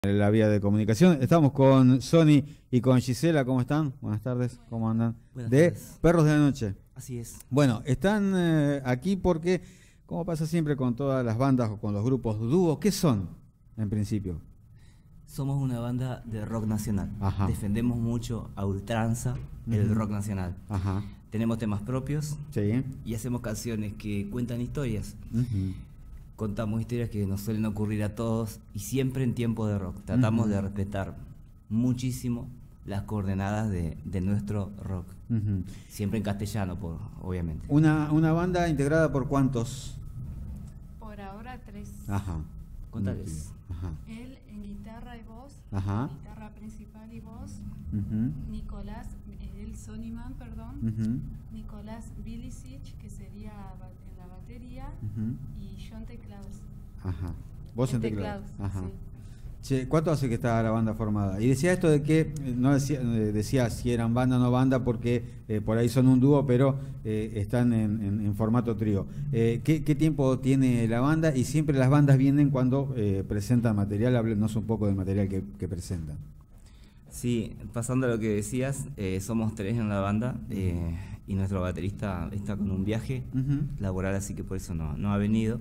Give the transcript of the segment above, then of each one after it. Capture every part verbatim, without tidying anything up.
La vía de comunicación. Estamos con Sony y con Gisela. ¿Cómo están? Buenas tardes. ¿Cómo andan? Buenas de tardes. Perros de la Noche. Así es. Bueno, están eh, aquí porque, como pasa siempre con todas las bandas o con los grupos dúos, ¿qué son en principio? Somos una banda de rock nacional. Ajá. Defendemos mucho a ultranza el Uh-huh. rock nacional. Ajá. Tenemos temas propios Sí. y hacemos canciones que cuentan historias. Uh-huh. Contamos historias que nos suelen ocurrir a todos y siempre en tiempo de rock. Tratamos Uh-huh. de respetar muchísimo las coordenadas de, de nuestro rock. Uh-huh. Siempre en castellano, por, obviamente. Una, una banda integrada por ¿cuántos? Por ahora tres. Ajá. Contales. Ajá. Él en guitarra y voz, Ajá. guitarra principal y voz. Uh-huh. Nicolás, el Sonyman, perdón. Uh-huh. Nicolás Bilicic, que sería ba- en la batería. Uh-huh. Y John Teclados. Ajá. Vos en teclado. teclados, Ajá. sí. Che, ¿cuánto hace que está la banda formada? Y decía esto de que, eh, no decía, eh, decía si eran banda o no banda, porque eh, por ahí son un dúo, pero eh, están en, en- en formato trío. Eh, ¿qué, qué tiempo tiene la banda? Y siempre las bandas vienen cuando eh, presentan material, háblenos un poco del material que, que presentan. Sí, pasando a lo que decías, eh, somos tres en la banda eh, y nuestro baterista está con un viaje Ujú. laboral, así que por eso no, no ha venido.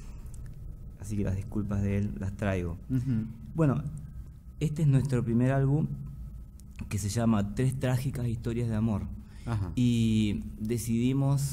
Así que las disculpas de él las traigo. Ujú. Bueno, este es nuestro primer álbum que se llama Tres Trágicas Historias de Amor. Ajá. Y decidimos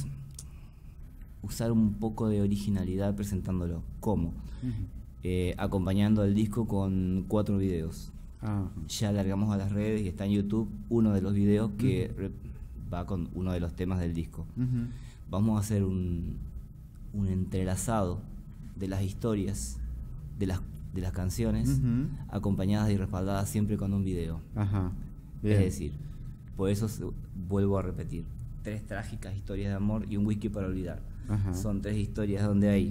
usar un poco de originalidad presentándolo. ¿Cómo? Ujú. Eh, acompañando al disco con cuatro videos. Ajá. Ya largamos a las redes y está en YouTube uno de los videos que re- va con uno de los temas del disco. Ujú. Vamos a hacer un, un entrelazado de las historias de las, de las canciones, Ujú. acompañadas y respaldadas siempre con un video. Ajá. Bien. Es decir, por eso se- vuelvo a repetir, tres trágicas historias de amor y un whisky para olvidar. Ajá. Son tres historias donde hay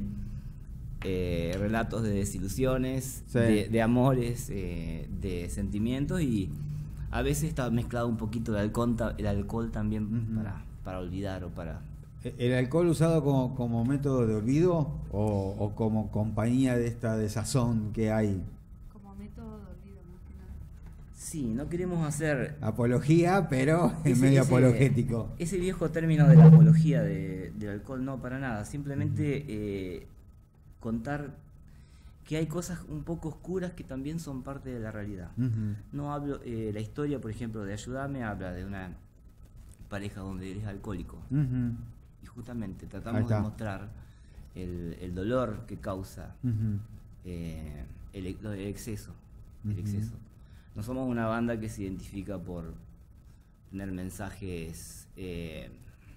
eh, relatos de desilusiones, Sí. de, de amores, eh, de sentimientos, y a veces está mezclado un poquito el alcohol, ta- el alcohol también Ujú. para, para olvidar o para... ¿El alcohol usado como, como método de olvido o, o como compañía de esta desazón que hay? Como método de olvido, más que nada. Sí, no queremos hacer... Apología, pero es ese- medio ese- apologético. Ese viejo término de la apología de- del alcohol, no, para nada. Simplemente eh, contar que hay cosas un poco oscuras que también son parte de la realidad. Ujú. No hablo, eh, la historia, por ejemplo, de Ayúdame habla de una pareja donde eres alcohólico. Ujú. Y justamente Ahí tratamos está. de mostrar el, el dolor que causa Ujú. eh, el, el exceso. El Ujú. exceso. No somos una banda que se identifica por tener mensajes, eh,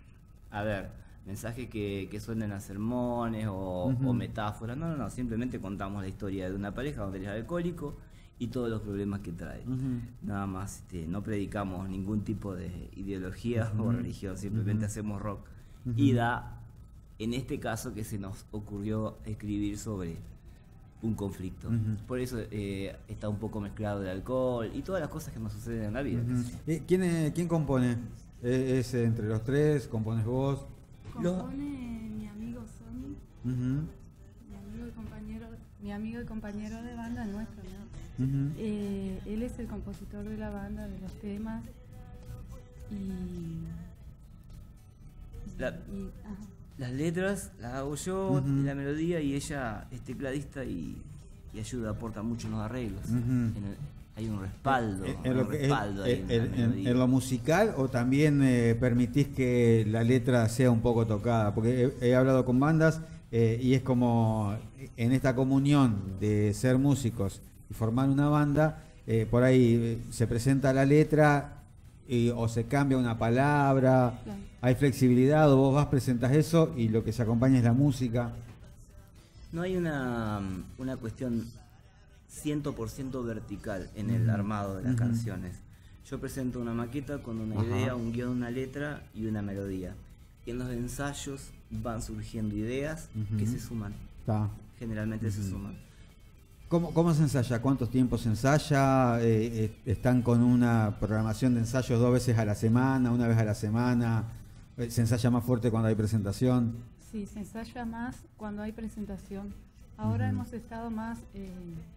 a ver, mensajes que, que suenen a sermones o, Ujú. o metáforas. No, no, no, simplemente contamos la historia de una pareja donde eres alcohólico y todos los problemas que trae. Ujú. Nada más, este, no predicamos ningún tipo de ideología o Ujú. religión, simplemente Ujú. hacemos rock. Ujú. Y da, en este caso, que se nos ocurrió escribir sobre un conflicto. Ujú. Por eso eh, está un poco mezclado el alcohol y todas las cosas que nos suceden en la vida. qué Ujú. sé yo. Eh, ¿Quién, es- ¿Quién compone? ¿Es, es entre los tres? ¿Compones vos? Lo- Compone mi amigo Sony, Ujú. mi amigo y compañero, mi amigo y compañero de banda nuestro, ¿no? Ujú. Eh, él es el compositor de la banda, de los temas. Y. La- y- ajá. Las letras las hago yo, Ujú. y la melodía, y ella es tecladista y, y ayuda, aporta mucho en los arreglos. Ujú. En el- hay un respaldo, En- hay en, lo un que- respaldo ahí en- en la en- en- melodía. en lo musical, o también eh, permitís que la letra sea un poco tocada, porque he, he hablado con bandas eh, y es como en esta comunión de ser músicos y formar una banda, eh, por ahí eh, se presenta la letra y, o se cambia una palabra, Claro. hay flexibilidad, o vos vas, presentas eso y lo que se acompaña es la música. No hay una, una cuestión cien por ciento vertical en el Ujú. armado de las Ujú. canciones. Yo presento una maqueta con una Ajá. idea, un guión, una letra y una melodía. Y en los ensayos van surgiendo ideas Ujú. que se suman. Está. Generalmente se Ujú. suman. ¿Cómo, ¿Cómo se ensaya? ¿Cuántos tiempos se ensaya? Eh, eh, ¿Están con una programación de ensayos dos veces a la semana, una vez a la semana? Eh, ¿Se ensaya más fuerte cuando hay presentación? Sí, se ensaya más cuando hay presentación. Ahora Ujú. hemos estado más eh,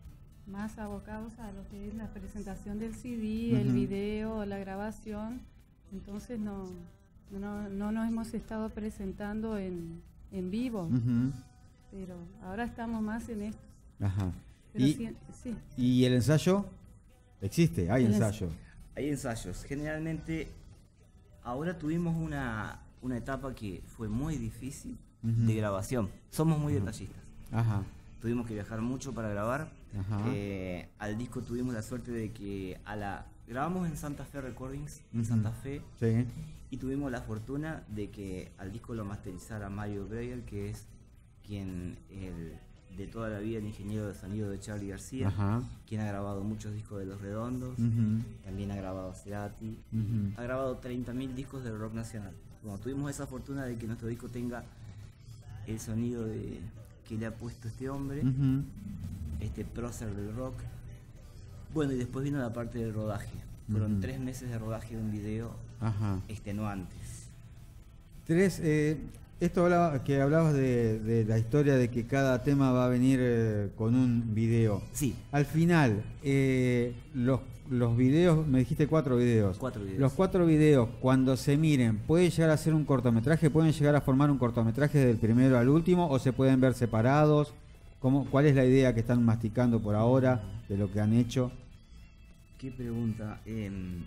más abocados a lo que es la presentación del C D, el Ujú. video, la grabación. Entonces no, no, no nos hemos estado presentando en, en vivo, Ujú. pero ahora estamos más en esto. Ajá. Pero Y, sí, sí. ¿Y el ensayo? Existe, hay El ens- ensayo. Hay ensayos. Generalmente, ahora tuvimos una, una etapa que fue muy difícil Ujú. de grabación. Somos muy detallistas. Ajá. Tuvimos que viajar mucho para grabar. Ajá. Eh, al disco tuvimos la suerte de que a la grabamos en Santa Fe Recordings, en Ujú. Santa Fe, Sí. y tuvimos la fortuna de que al disco lo masterizara Mario Breyer, que es quien el, de toda la vida el ingeniero de sonido de Charly García, Ajá. quien ha grabado muchos discos de Los Redondos, Ujú. también ha grabado Cerati, Ujú. ha grabado treinta mil discos del rock nacional. Bueno, tuvimos esa fortuna de que nuestro disco tenga el sonido de, que le ha puesto este hombre, Ujú. este prócer del rock. Bueno, y después vino la parte del rodaje. Fueron Ujú. tres meses de rodaje de un video Ajá. extenuantes. Tres, eh, esto hablaba, que hablabas de, de la historia de que cada tema va a venir eh, con un video. Sí, Al final, eh, los, los videos, me dijiste cuatro videos. Cuatro videos. Los cuatro videos, cuando se miren, ¿pueden llegar a ser un cortometraje? ¿Pueden llegar a formar un cortometraje del primero al último? ¿O se pueden ver separados? ¿Cómo, ¿Cuál es la idea que están masticando por ahora de lo que han hecho? qué pregunta. Em,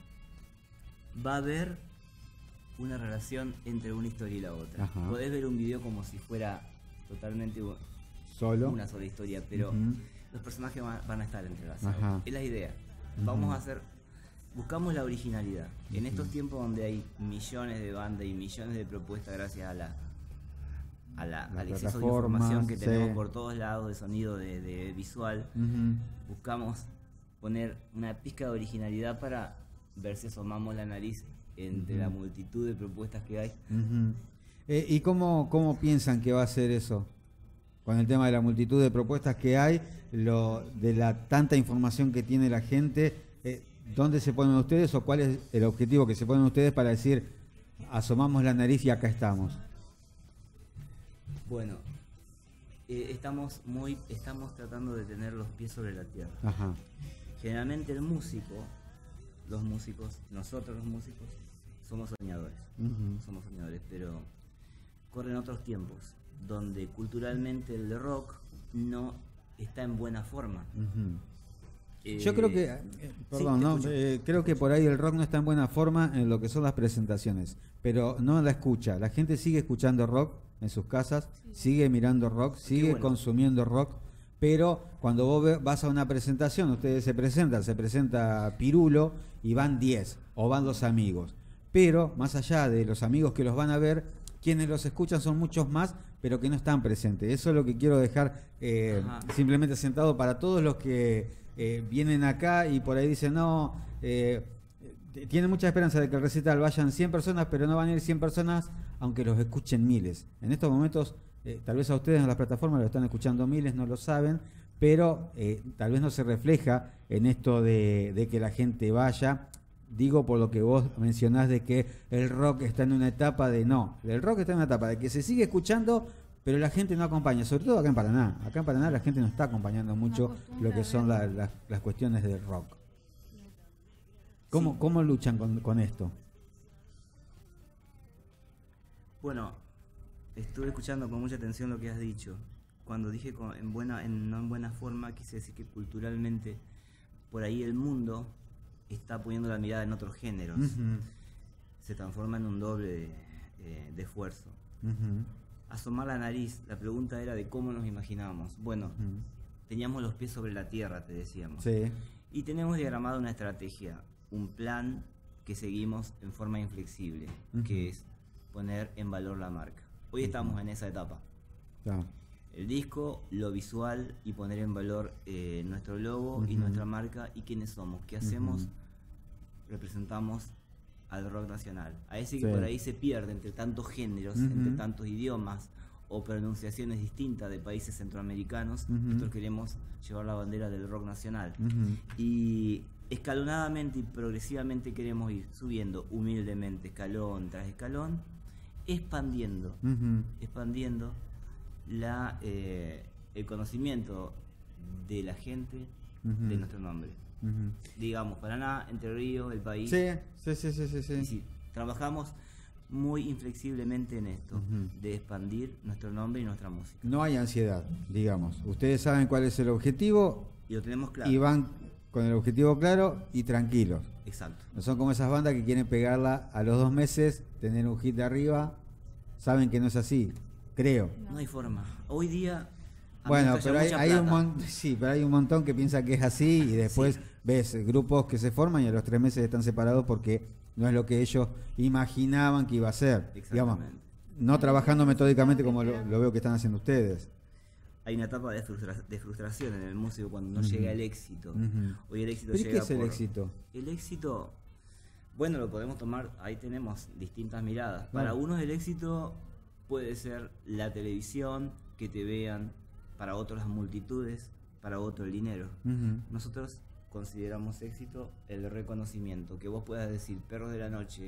va a haber una relación entre una historia y la otra. Ajá. Podés ver un video como si fuera totalmente u- ¿Solo? una sola historia, pero Ujú. los personajes van, van a estar entrelazados. Ajá. Es la idea. Ujú. Vamos a hacer, buscamos la originalidad. En estos tiempos donde hay millones de bandas y millones de propuestas gracias a la, a la Las al exceso de plataformas, información que sí. tenemos por todos lados, de sonido, de, de visual, Ujú. buscamos poner una pizca de originalidad para ver si asomamos la nariz entre Ujú. la multitud de propuestas que hay. Ujú. Eh, ¿Y cómo, cómo piensan que va a ser eso? Con el tema de la multitud de propuestas que hay, lo, de la tanta información que tiene la gente, eh, ¿dónde se ponen ustedes o cuál es el objetivo que se ponen ustedes para decir, asomamos la nariz y acá estamos? Bueno, eh, estamos muy, estamos tratando de tener los pies sobre la tierra. Ajá. Generalmente el músico, los músicos, nosotros los músicos, somos soñadores. Ujú. Somos soñadores, pero corren otros tiempos donde culturalmente el rock no está en buena forma. Ujú. Eh, Yo creo que, eh, perdón, te ¿no? escucho. Eh, creo que por ahí el rock no está en buena forma en lo que son las presentaciones, pero no la escucha. La gente sigue escuchando rock en sus casas, sigue mirando rock, sigue bueno. consumiendo rock, pero cuando vos ve- vas a una presentación, ustedes se presentan, se presenta Pirulo y van diez o van dos amigos. Pero más allá de los amigos que los van a ver, quienes los escuchan son muchos más, pero que no están presentes. Eso es lo que quiero dejar eh, Ajá. simplemente sentado para todos los que eh, vienen acá y por ahí dicen, no, eh, eh, tienen mucha esperanza de que el recital vayan cien personas, pero no van a ir cien personas, aunque los escuchen miles. En estos momentos, eh, tal vez a ustedes en las plataformas lo están escuchando miles, no lo saben, pero eh, tal vez no se refleja en esto de, de que la gente vaya. Digo por lo que vos mencionás de que el rock está en una etapa de no, el rock está en una etapa de que se sigue escuchando, pero la gente no acompaña, sobre todo acá en Paraná. Acá en Paraná la gente no está acompañando mucho acostumbra lo que a son la- verlo. las- las cuestiones del rock. ¿Cómo, Sí. ¿Cómo luchan con, con esto? Bueno, estuve escuchando con mucha atención lo que has dicho. Cuando dije con- en buena, en, no en buena forma, quise decir que culturalmente por ahí el mundo está poniendo la mirada en otros géneros. Ujú, Se transforma en un doble de, eh, de esfuerzo. ujú, Asomar la nariz, la pregunta era de cómo nos imaginábamos. Bueno, ujú. teníamos los pies sobre la tierra, te decíamos. Sí. Y tenemos diagramada una estrategia, un plan que seguimos en forma inflexible, Ujú. que es poner en valor la marca. Hoy estamos en esa etapa. Está. El disco, lo visual y poner en valor eh, nuestro logo y Ujú. nuestra marca y quiénes somos, qué hacemos, Ujú. representamos al rock nacional. A ese que Sí. por ahí se pierde entre tantos géneros, Ujú. entre tantos idiomas o pronunciaciones distintas de países centroamericanos. Ujú. Nosotros queremos llevar la bandera del rock nacional. Ujú. Y escalonadamente y progresivamente queremos ir subiendo humildemente, escalón tras escalón, expandiendo, Ujú. expandiendo la, eh, el conocimiento de la gente uh-huh. de nuestro nombre. Uh-huh. Digamos, Paraná, Entre Ríos, el país. Sí, sí, sí, sí, sí. sí. Y sí, trabajamos muy inflexiblemente en esto, uh-huh. de expandir nuestro nombre y nuestra música. No hay ansiedad, digamos. Ustedes saben cuál es el objetivo. Y lo tenemos claro. Y van con el objetivo claro y tranquilos. Exacto. No son como esas bandas que quieren pegarla a los dos meses, tener un hit de arriba. Saben que no es así, creo. No, no hay forma. Hoy día... Bueno, pero hay, hay un mon- sí, pero hay un montón que piensa que es así y después sí. ves grupos que se forman y a los tres meses están separados porque no es lo que ellos imaginaban que iba a ser. Digamos, no trabajando metódicamente como lo, lo veo que están haciendo ustedes. Hay una etapa de, frustra- de frustración en el músico cuando no uh-huh. llega el éxito. Uh-huh. Hoy el éxito ¿Pero llega qué es el por... éxito? El éxito, bueno, lo podemos tomar, ahí tenemos distintas miradas. Para uh-huh. unos el éxito puede ser la televisión, que te vean, para otros las multitudes, para otro el dinero. Uh-huh. Nosotros consideramos éxito el reconocimiento, que vos puedas decir Perros de la Noche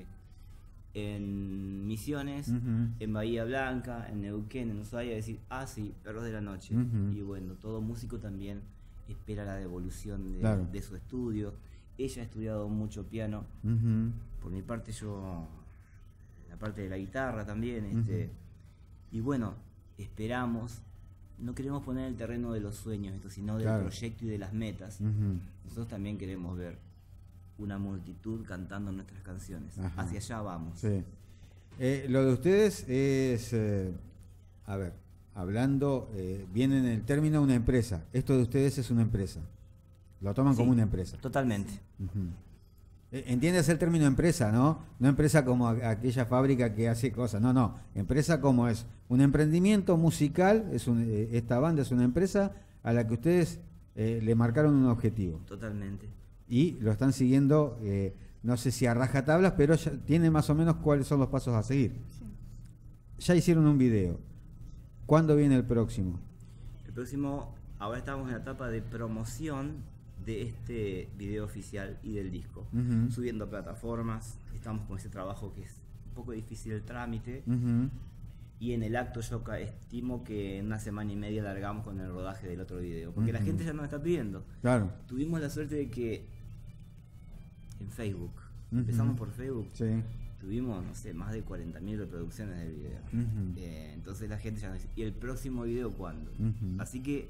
en Misiones, uh-huh. en Bahía Blanca, en Neuquén, en Ushuaia, decir, ah sí, Perros de la Noche. Uh-huh. Y bueno, todo músico también espera la devolución de, claro. de su estudio. Ella ha estudiado mucho piano. Uh-huh. Por mi parte yo, la parte de la guitarra también. Este, uh-huh. Y bueno, esperamos, no queremos poner en el terreno de los sueños esto, sino del claro. proyecto y de las metas. Uh-huh. Nosotros también queremos ver una multitud cantando nuestras canciones. Ajá. Hacia allá vamos. Sí. Eh, lo de ustedes es, eh, a ver, hablando, eh, viene en el término una empresa. Esto de ustedes es una empresa. Lo toman sí, como una empresa. Totalmente. Uh-huh. Entiendes el término empresa, ¿no? No empresa como a, aquella fábrica que hace cosas. No, no. Empresa como es un emprendimiento musical. Es un, eh, esta banda es una empresa a la que ustedes eh, le marcaron un objetivo. Totalmente. Y lo están siguiendo, eh, no sé si a rajatablas, pero ya tiene más o menos cuáles son los pasos a seguir. Sí. Ya hicieron un video. ¿Cuándo viene el próximo? El próximo, ahora estamos en la etapa de promoción de este video oficial y del disco. Uh-huh. Subiendo a plataformas, estamos con ese trabajo que es un poco difícil el trámite. Uh-huh. Y en el acto yo estimo que en una semana y media largamos con el rodaje del otro video. Porque uh-huh. la gente ya nos está pidiendo. Claro. Tuvimos la suerte de que en Facebook, uh-huh. empezamos por Facebook, sí. tuvimos, no sé, más de cuarenta mil reproducciones del video. Uh-huh. Eh, entonces la gente ya nos dice, ¿y el próximo video cuándo? Uh-huh. Así que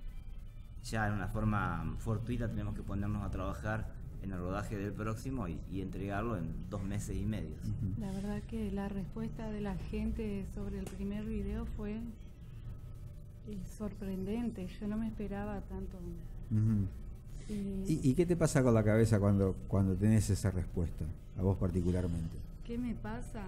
ya en una forma fortuita tenemos que ponernos a trabajar en el rodaje del próximo y, y entregarlo en dos meses y medio. Uh-huh. La verdad que la respuesta de la gente sobre el primer video fue eh, sorprendente. Yo no me esperaba tanto. Uh-huh. eh, ¿Y, ¿Y qué te pasa con la cabeza cuando, cuando tenés esa respuesta, a vos particularmente? ¿Qué me pasa?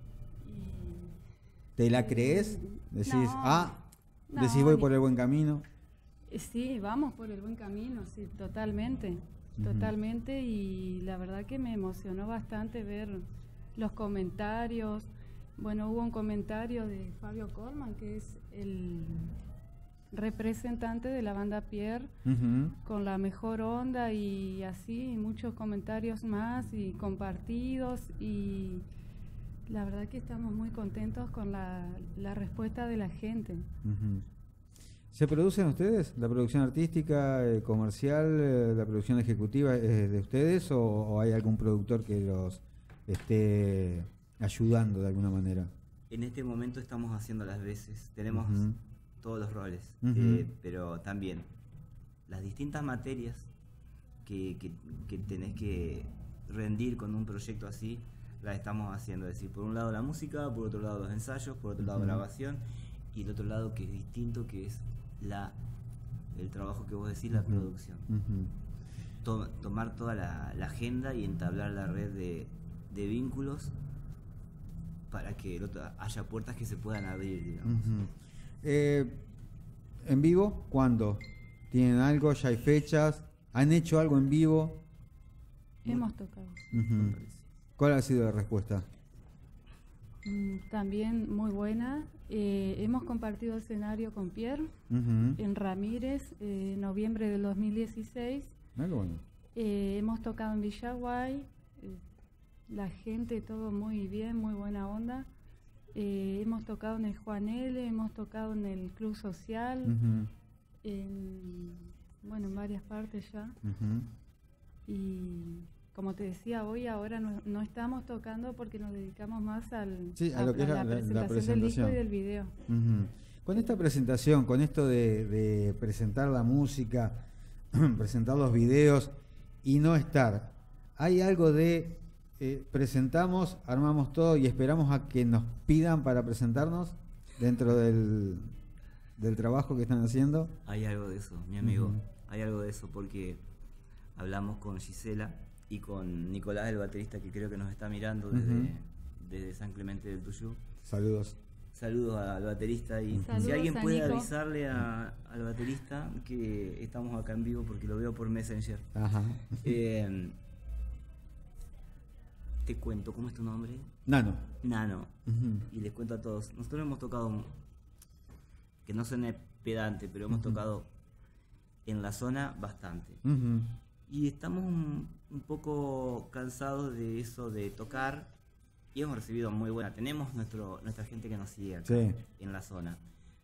Y, ¿Te la crees? Decís, no, ah, no, decís voy por el buen camino. Sí, vamos por el buen camino, sí, totalmente, uh-huh. totalmente, y la verdad que me emocionó bastante ver los comentarios. Bueno, hubo un comentario de Fabio Colman, que es el representante de la banda Pierre, uh-huh. con la mejor onda, y así, y muchos comentarios más, y compartidos, y la verdad que estamos muy contentos con la, la respuesta de la gente. Uh-huh. ¿Se producen ustedes? ¿La producción artística, eh, comercial, eh, la producción ejecutiva es de ustedes o, o hay algún productor que los esté ayudando de alguna manera? En este momento estamos haciendo las veces, tenemos uh-huh. todos los roles, uh-huh. eh, pero también las distintas materias que, que, que tenés que rendir con un proyecto así, las estamos haciendo. Es decir, por un lado la música, por otro lado los ensayos, por otro lado uh-huh. grabación, y el otro lado que es distinto, que es la el trabajo que vos decís, la uh-huh. producción. Uh-huh. To- tomar toda la, la agenda y entablar la red de, de vínculos para que el otro, haya puertas que se puedan abrir, digamos. Uh-huh. Eh, ¿En vivo? ¿Cuándo? ¿Tienen algo? ¿Ya hay fechas? ¿Han hecho algo en vivo? Hemos tocado. Uh-huh. ¿Cuál ha sido la respuesta? Mm, también muy buena. Eh, hemos compartido escenario con Pierre uh-huh. en Ramírez en eh, noviembre del dos mil dieciséis. Ah, bueno. eh, hemos tocado en Villaguay, eh, la gente todo muy bien, muy buena onda. Eh, hemos tocado en el Juan L, hemos tocado en el Club Social, uh-huh. en bueno, en varias partes ya. Uh-huh. Y como te decía, hoy ahora no, no estamos tocando porque nos dedicamos más al, sí, a, a lo que a es la, la, presentación la presentación del disco y del video. Uh-huh. Con esta presentación, con esto de, de presentar la música, presentar los videos y no estar, ¿hay algo de eh, presentamos, armamos todo y esperamos a que nos pidan para presentarnos dentro del, del trabajo que están haciendo? Hay algo de eso, mi amigo, uh-huh. hay algo de eso porque hablamos con Gisela y con Nicolás, el baterista, que creo que nos está mirando desde, uh-huh. desde San Clemente del Tuyú. Saludos. Saludos al baterista y Saludos, si alguien puede Nico. avisarle a, al baterista que estamos acá en vivo porque lo veo por Messenger. Ajá. Eh, te cuento, ¿cómo es tu nombre? Nano. Nano. Uh-huh. Y les cuento a todos, nosotros hemos tocado, que no suene pedante, pero hemos uh-huh. tocado en la zona bastante. Uh-huh. Y estamos un, un poco cansados de eso de tocar. Y hemos recibido muy buena. Tenemos nuestro, nuestra gente que nos sigue acá sí. en la zona.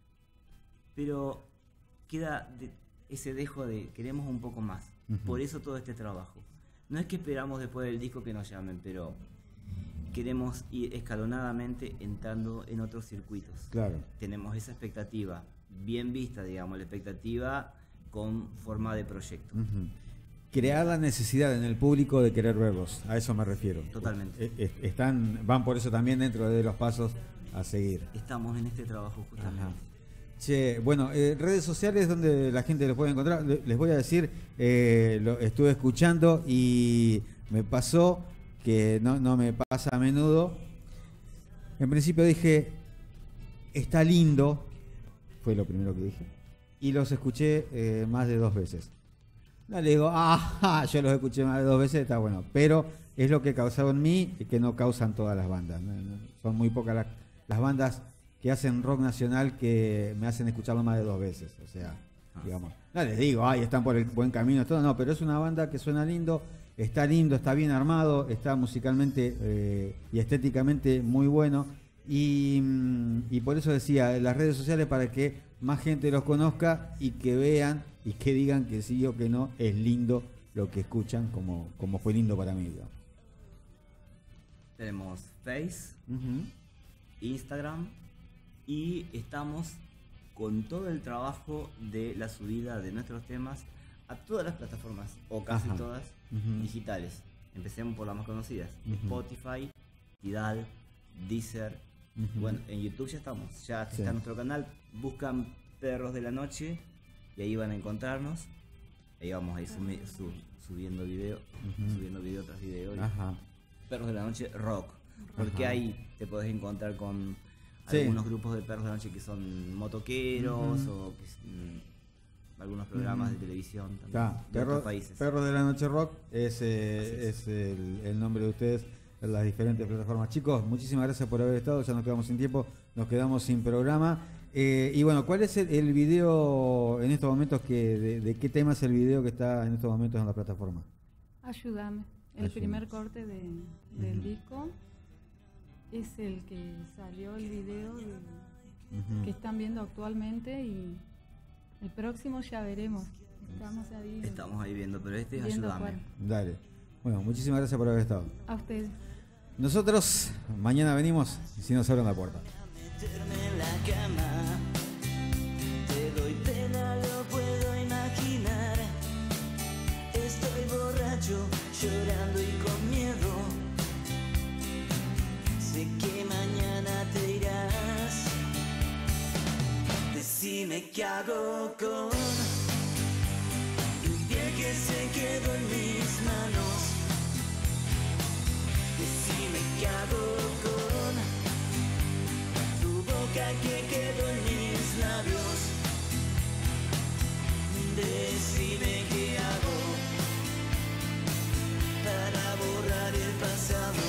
Pero queda de ese dejo de queremos un poco más. Uh-huh. Por eso todo este trabajo. No es que esperamos después del disco que nos llamen, pero queremos ir escalonadamente entrando en otros circuitos. Claro. Tenemos esa expectativa bien vista, digamos, la expectativa con forma de proyecto. Uh-huh. Crear la necesidad en el público de querer verlos, a eso me refiero. Totalmente. Están, van por eso también dentro de los pasos a seguir. Estamos en este trabajo justamente. Ajá. Che, bueno, eh, redes sociales donde la gente los puede encontrar, les voy a decir, eh, lo estuve escuchando y me pasó que no, no me pasa a menudo. En principio dije, está lindo, fue lo primero que dije, y los escuché eh, más de dos veces. No le digo, ah, yo los escuché más de dos veces, está bueno. Pero es lo que causado en mí y que no causan todas las bandas. ¿no? Son muy pocas las, las bandas que hacen rock nacional que me hacen escucharlo más de dos veces. O sea, ah, digamos, no les digo, ay, están por el buen camino, todo. No, pero es una banda que suena lindo, está lindo, está bien armado, está musicalmente eh, y estéticamente muy bueno. Y, y por eso decía, las redes sociales para que más gente los conozca y que vean y que digan que sí o que no, es lindo lo que escuchan, como, como fue lindo para mí. ¿no? Tenemos Face, uh-huh. Instagram y estamos con todo el trabajo de la subida de nuestros temas a todas las plataformas, o casi Ajá. todas, uh-huh. digitales. Empecemos por las más conocidas, uh-huh. Spotify, Tidal, Deezer. Uh-huh. Bueno, en YouTube ya estamos, ya sí. está nuestro canal, buscan Perros de la Noche y ahí van a encontrarnos. Ahí vamos a ir sumi- su- subiendo video, uh-huh. subiendo video tras video. Ajá. Perros de la Noche Rock, porque Ajá. ahí te podés encontrar con sí. algunos grupos de Perros de la Noche que son motoqueros uh-huh. o que, mm, algunos programas uh-huh. de televisión también Claro. de Perro, otros países. Perros de la Noche Rock es, eh, es. es el, el nombre de ustedes en las diferentes plataformas. Chicos, muchísimas gracias por haber estado, ya nos quedamos sin tiempo, nos quedamos sin programa. Eh, y bueno, ¿cuál es el, el video en estos momentos, que de, de qué tema es el video que está en estos momentos en la plataforma? Ayúdame, el Ayúdame. primer corte de, del uh-huh. disco es el que salió el video de, uh-huh. que están viendo actualmente, y el próximo ya veremos. Estamos ahí. Estamos ahí viendo, pero este es Ayúdame. Cuál. Dale. Bueno, muchísimas gracias por haber estado. A ustedes. Nosotros mañana venimos si nos abren la puerta. En la cama, te doy pena, lo puedo imaginar. Estoy borracho, llorando y con miedo. Sé que mañana te irás. Decime qué hago con tu piel que se quedó en mis manos. Decime qué hago con tu boca que quedó en mis labios. Decime qué hago para borrar el pasado,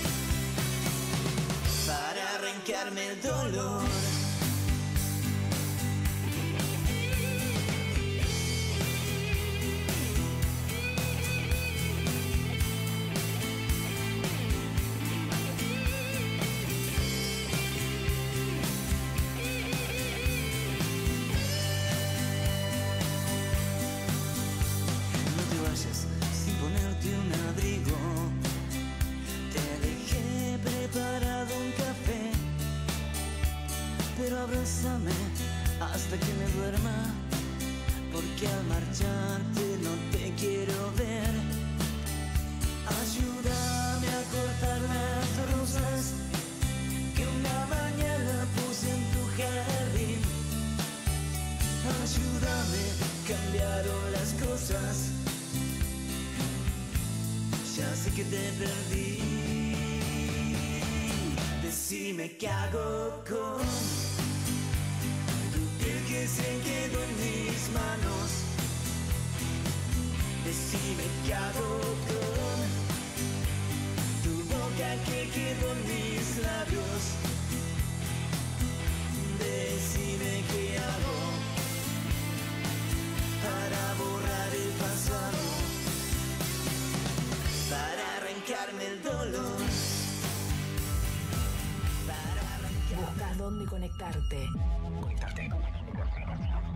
para arrancarme el dolor. abrázame hasta que me duerma, porque al marcharte no te quiero ver. Ayúdame a cortar las rosas que una mañana puse en tu jardín. Ayúdame, cambiaron las cosas, ya sé que te perdí. Decime qué hago con tu piel que se quedó en mis manos. Decime qué hago con tu boca que quedó en mis labios. Decime qué hago para borrar el pasado, para arrancarme el dolor. Busca dónde conectarte. Conectarte.